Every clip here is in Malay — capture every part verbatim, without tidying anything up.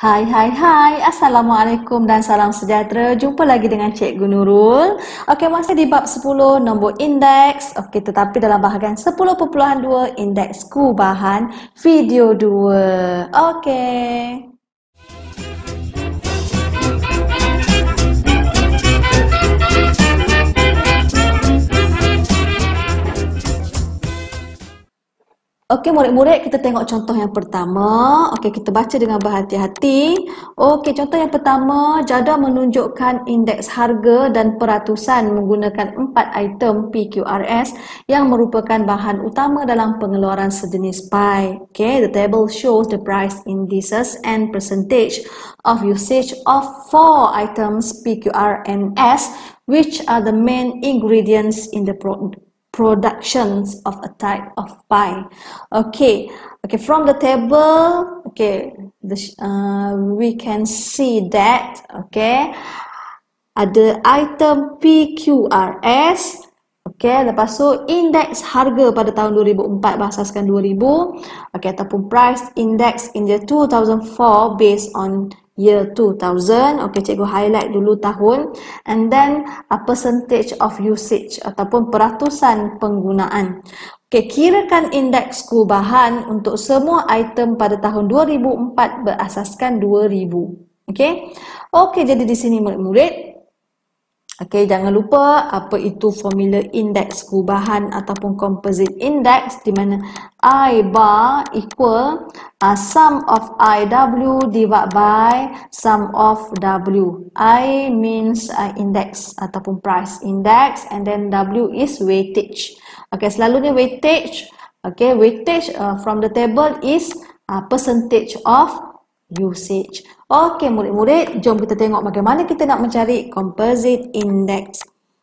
Hai hai hai, Assalamualaikum dan salam sejahtera. Jumpa lagi dengan Cikgu Nurul. Okey, masih di bab sepuluh nombor indeks. Okey, tetapi dalam bahagian sepuluh perpuluhan dua indeks kubahan video dua. Okey. Okey, murid-murid, kita tengok contoh yang pertama. Okey, kita baca dengan berhati-hati. Okey, contoh yang pertama, jadual menunjukkan indeks harga dan peratusan menggunakan empat item P Q R S yang merupakan bahan utama dalam pengeluaran sejenis pie. Okey, the table shows the price indices and percentage of usage of four items P Q R and S, which are the main ingredients in the product. Productions of a type of pie. Okay, okay. From the table, okay, the, uh, we can see that, okay, ada item P Q R S. Okay, lepas tu indeks harga pada tahun dua ribu empat berasaskan dua ribu. Okay, ataupun price index in year two thousand four based on year two thousand. Okay, cikgu highlight dulu tahun. And then a percentage of usage ataupun peratusan penggunaan. Okay, kirakan indeks kubahan untuk semua item pada tahun dua ribu empat berasaskan dua ribu. Okay, okay, jadi di sini murid-murid, okey, jangan lupa apa itu formula indeks kubahan ataupun composite index, di mana I bar equal uh, sum of I W divided by sum of W. I means uh, index ataupun price index, and then W is weightage. Okey, selalunya weightage, okey, weightage uh, from the table is uh, percentage of usage. Okey, murid-murid, jom kita tengok bagaimana kita nak mencari composite index.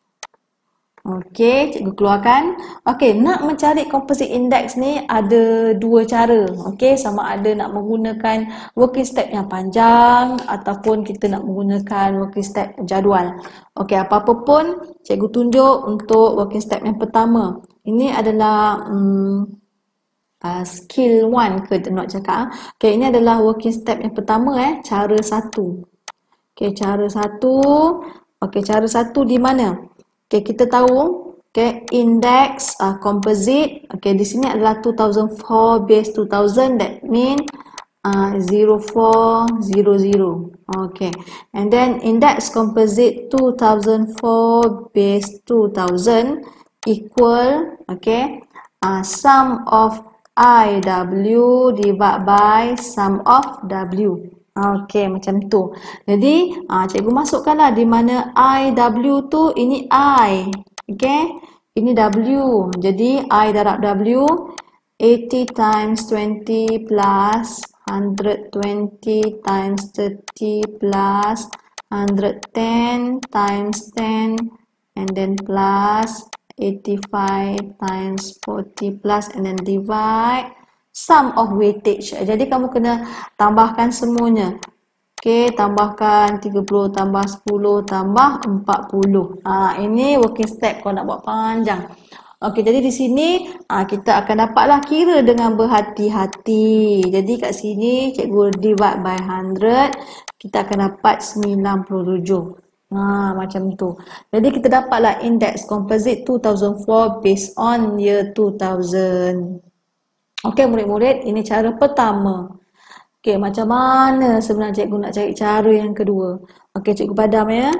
Okey, cikgu keluarkan. Okey, nak mencari composite index ni ada dua cara. Okey, sama ada nak menggunakan working step yang panjang ataupun kita nak menggunakan working step jadual. Okey, apa-apa pun cikgu tunjuk untuk working step yang pertama. Ini adalah hmm, Uh, skill one ke nak cakap. Okay, ini adalah working step yang pertama, eh, cara satu. Okay, cara satu. Okay, cara satu di mana? Okay, kita tahu, okay, index uh, composite. Okay, di sini adalah two thousand four base two thousand. That mean uh, zero four zero zero. Okay, and then index composite two thousand four base two thousand equal, okay, uh, sum of I W divided by sum of W. Okey, macam tu. Jadi, uh, cikgu masukkanlah di mana I W tu, ini I. Okey, ini W. Jadi, I darab W, eighty times twenty plus one hundred twenty times thirty plus one hundred ten times ten, and then plus eighty-five times forty plus, and then divide sum of weightage. Jadi kamu kena tambahkan semuanya. Okey, tambahkan tiga puluh tambah sepuluh tambah empat puluh. Ha, ini working step kalau nak buat panjang. Okey, jadi di sini ha, kita akan dapatlah kira dengan berhati-hati. Jadi kat sini cikgu divide by one hundred, kita akan dapat sembilan puluh tujuh. Ha, macam tu. Jadi kita dapatlah indeks composite two thousand four based on year two thousand. Okey, murid-murid, ini cara pertama. Okey, macam mana sebenarnya cikgu nak cari cara yang kedua? Okey, cikgu padam, ya.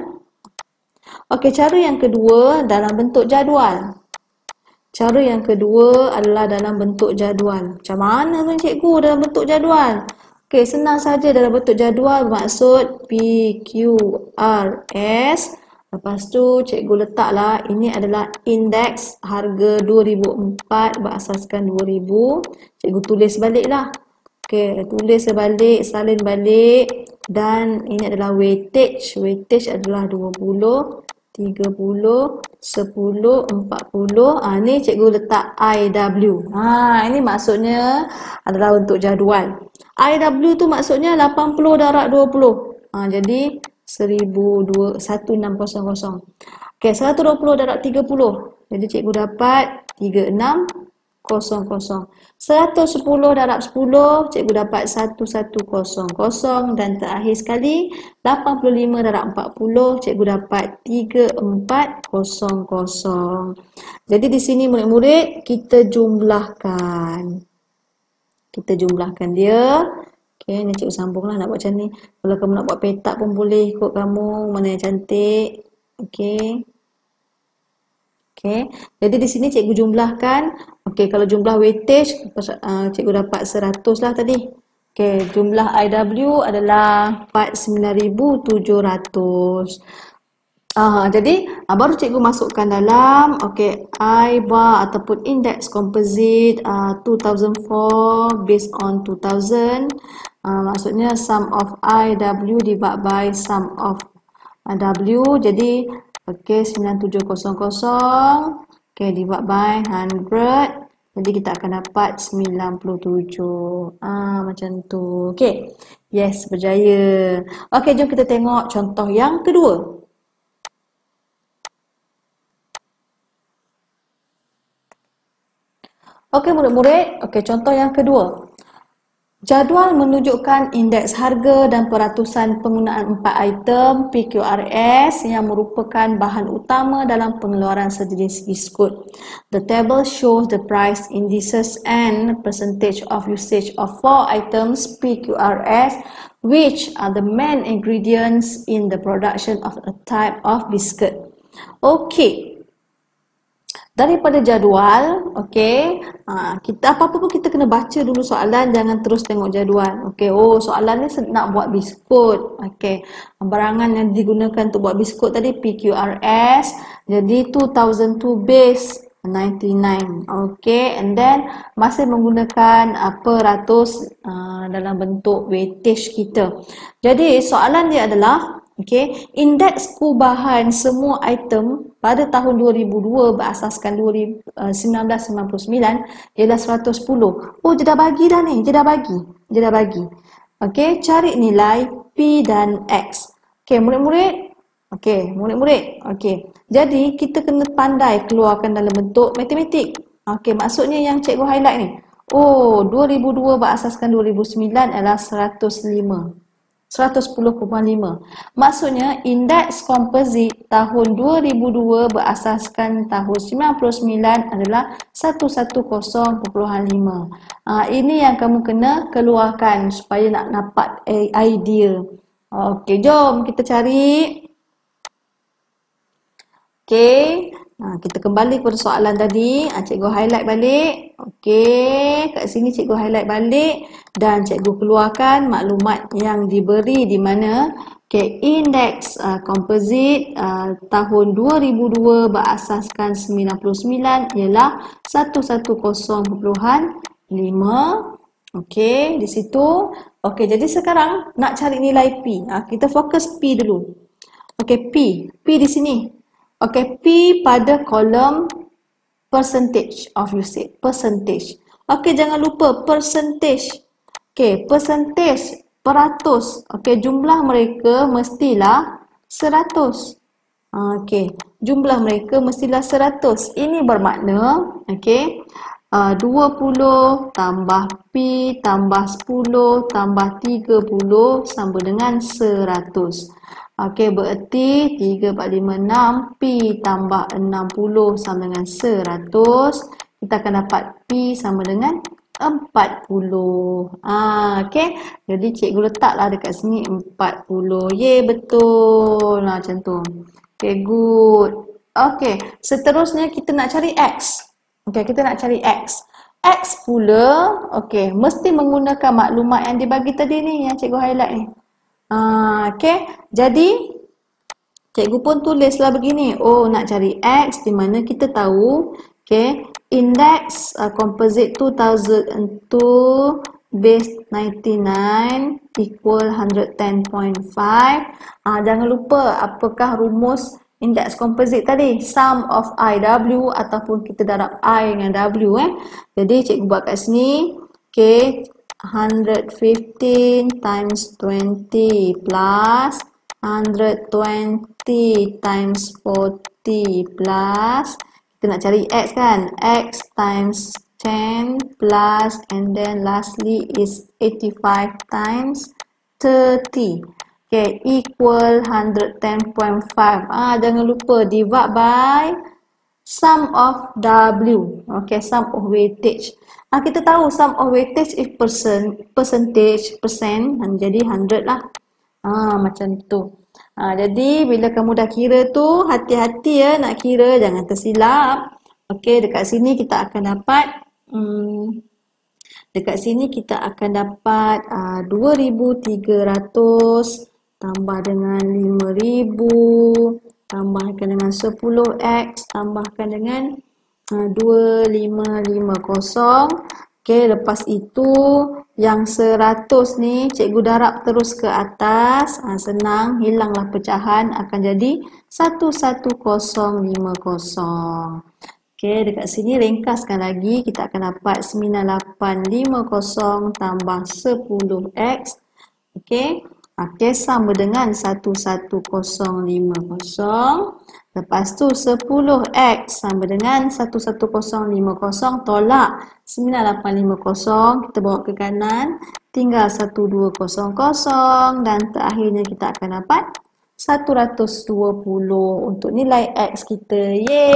Okey, cara yang kedua dalam bentuk jadual. Cara yang kedua adalah dalam bentuk jadual. Macam mana tu cikgu dalam bentuk jadual? Okey, senang saja dalam bentuk jadual, bermaksud P Q R S. Lepas tu cikgu letaklah ini adalah indeks harga dua ribu empat berasaskan dua ribu. Cikgu tulis baliklah. Okey, tulis sebalik, salin balik, dan ini adalah weightage. Weightage adalah dua puluh, tiga puluh, sepuluh, empat puluh. Ah, ni cikgu letak I W. Ha, ini maksudnya adalah untuk jadual. I W tu maksudnya lapan puluh darab dua puluh. Ha, jadi seribu dua ratus enam puluh. Okey, seratus dua puluh darab tiga puluh. Jadi cikgu dapat tiga puluh enam kosong kosong. seratus sepuluh darab sepuluh, cikgu dapat seribu seratus dan terakhir sekali lapan puluh lima darab empat puluh, cikgu dapat tiga ribu empat ratus. Jadi di sini murid-murid kita jumlahkan. Kita jumlahkan dia. Okey, ni cikgu sambunglah nak buat macam ni. Kalau kamu nak buat petak pun boleh ikut kamu mana yang cantik. Okey. Okey, jadi di sini cikgu jumlahkan. Okey, kalau jumlah weightage uh, cikgu dapat seratus lah tadi. Okey, jumlah I W adalah empat puluh sembilan ribu tujuh ratus. Uh, jadi uh, baru cikgu masukkan dalam okey I bar ataupun index composite uh, two thousand four based on two thousand. Uh, maksudnya sum of I W divide by sum of uh, W. Jadi okey, sembilan tujuh kosong kosong. Okey, divide by hundred. Jadi kita akan dapat sembilan puluh tujuh. Ah, macam tu. Okey. Yes, berjaya. Okey, jom kita tengok contoh yang kedua. Okey, murid-murid. Okey, contoh yang kedua. Jadual menunjukkan indeks harga dan peratusan penggunaan empat item P Q R S yang merupakan bahan utama dalam pengeluaran sejenis biskut. The table shows the price indices and percentage of usage of four items P Q R S, which are the main ingredients in the production of a type of biscuit. Okey. Daripada jadual, okey, ha, kita apa-apa pun kita kena baca dulu soalan, jangan terus tengok jadual. Okey, oh soalan ni nak buat biskut. Okey, barangan yang digunakan untuk buat biskut tadi P Q R S, jadi two thousand two base ninety-nine. Okey, and then masih menggunakan uh, peratus uh, dalam bentuk weightage kita. Jadi soalan dia adalah okey, indeks kubahan semua item pada tahun dua ribu dua berasaskan seribu sembilan ratus sembilan puluh sembilan ialah seratus sepuluh. Oh, dia dah bagi dah ni, dia dah bagi. Dia dah bagi. Okey, cari nilai P dan X. Okey, murid-murid. Okey, murid-murid. Okey. Jadi kita kena pandai keluarkan dalam bentuk matematik. Okey, maksudnya yang cikgu highlight ni. Oh, dua ribu dua berasaskan dua ribu sembilan adalah seratus lima. seratus sepuluh perpuluhan lima. Maksudnya indeks komposit tahun dua ribu dua berasaskan tahun sembilan puluh sembilan adalah seratus sepuluh perpuluhan lima. Ha, ini yang kamu kena keluarkan supaya nak dapat idea. Okey, jom kita cari. Okey, ha, kita kembali kepada soalan tadi. Ha, cikgu highlight balik. Okey, kat sini cikgu highlight balik dan cikgu keluarkan maklumat yang diberi di mana okay, indeks uh, komposit uh, tahun dua ribu dua berasaskan sembilan puluh sembilan ialah seratus sepuluh perpuluhan lima. Okey, di situ. Okey, jadi sekarang nak cari nilai P. Ha, kita fokus P dulu. Okey, P. P di sini. Okey, P pada kolom percentage of usage. Percentage. Okey, jangan lupa percentage. Okey, percentage, peratus. Okey, jumlah mereka mestilah seratus. Okey, jumlah mereka mestilah seratus. Ini bermakna, okey, uh, dua puluh tambah P tambah sepuluh tambah tiga puluh sama dengan seratus. Okey, bererti tiga, empat, lima, enam, P tambah enam puluh sama dengan seratus. Kita akan dapat P sama dengan empat puluh. Ah, okey. Jadi cikgu letaklah dekat sini empat puluh. Ye, betul. Nah, macam tu. Okey, good. Okey, seterusnya kita nak cari X. Okey, kita nak cari X. X pula, okey, mesti menggunakan maklumat yang dibagi tadi ni, yang cikgu highlight ni. Ah, okey, jadi cikgu pun tulislah begini. Oh, nak cari X di mana kita tahu, okey, index uh, composite two thousand two base ninety-nine equal one hundred ten point five. Ah, jangan lupa apakah rumus index composite tadi, sum of I W ataupun kita darab I dengan W eh. Jadi cikgu buat kat sini, okey, one hundred fifteen times twenty plus one hundred twenty times forty plus kita nak cari X kan, X times ten plus and then lastly is eighty-five times thirty. Okay, equal one hundred ten point five. Ah, jangan lupa divide by sum of W. Okay, sum of weightage. Ah, kita tahu sum of weightage is percent, percentage, percent. Jadi one hundred lah. Ah, macam tu. Ah, jadi bila kamu dah kira tu, hati-hati ya nak kira, jangan tersilap. Okay, dekat sini kita akan dapat hmm, dekat sini kita akan dapat uh, dua ribu tiga ratus tambah dengan lima ribu, tambahkan dengan sepuluh X, tambahkan dengan uh, dua ribu lima ratus lima puluh. Okey, lepas itu yang seratus ni cikgu darab terus ke atas. Ha, senang, hilanglah pecahan, akan jadi satu satu kosong lima kosong. Okey, dekat sini ringkaskan lagi, kita akan dapat sembilan lapan lima kosong tambah sepuluh X. Okey. Okey, sama dengan satu satu kosong lima kosong. Lepas tu sepuluh X sama dengan satu satu kosong lima kosong, tolak sembilan lapan lima kosong, kita bawa ke kanan, tinggal satu dua kosong kosong dan terakhirnya kita akan dapat seratus dua puluh untuk nilai X kita.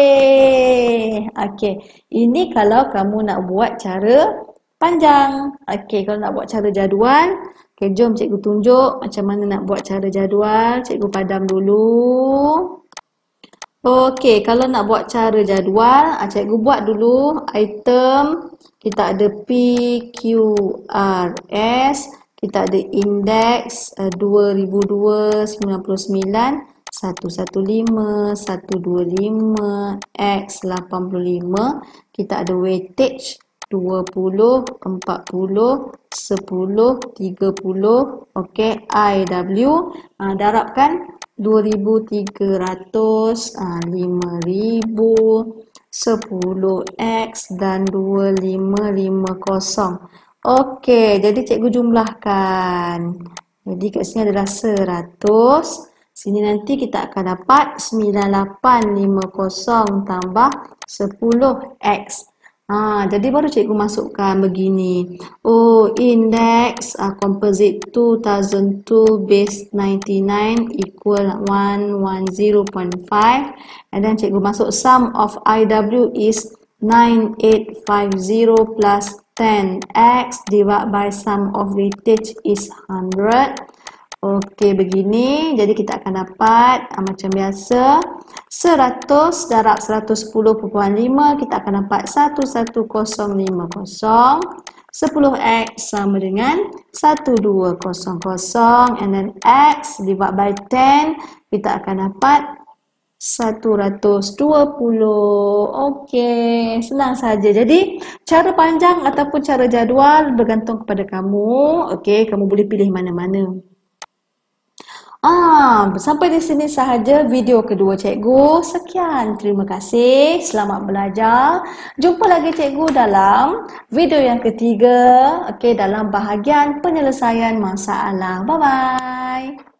Yeay! Okey, ini kalau kamu nak buat cara panjang. Okey, kalau nak buat cara jadual, okay, jom cikgu tunjuk macam mana nak buat cara jadual. Cikgu padam dulu. Okey, kalau nak buat cara jadual, cikgu buat dulu item. Kita ada P, Q, R, S. Kita ada indeks uh, dua ribu dua ratus sembilan puluh sembilan, seratus lima belas, seratus dua puluh lima, X lapan puluh lima. Kita ada weightage dua puluh, empat puluh, sepuluh, tiga puluh. Okey, I W. Uh, darabkan dua ribu tiga ratus, uh, lima ribu, sepuluh X dan dua ribu lima ratus lima puluh. Okey, jadi cikgu jumlahkan. Jadi kat sini adalah seratus. Sini nanti kita akan dapat sembilan lapan lima kosong tambah sepuluh X. Ha, jadi baru cikgu masukkan begini. Oh, index uh, composite two thousand two base ninety-nine equal one hundred ten point five. And then cikgu masuk sum of I W is nine eight five zero plus ten X divided by sum of weightage is one hundred. Okey, begini. Jadi kita akan dapat uh, macam biasa, seratus darab seratus sepuluh perpuluhan lima, kita akan dapat satu satu kosong lima kosong. sepuluh X sama dengan satu dua kosong kosong, and then X divided by ten, kita akan dapat seratus dua puluh. Okey, senang saja. Jadi, cara panjang ataupun cara jadual bergantung kepada kamu. Okey, kamu boleh pilih mana-mana. Ah, sampai di sini sahaja video kedua cikgu. Sekian, terima kasih. Selamat belajar. Jumpa lagi cikgu dalam video yang ketiga. Okey, dalam bahagian penyelesaian masalah. Bye-bye.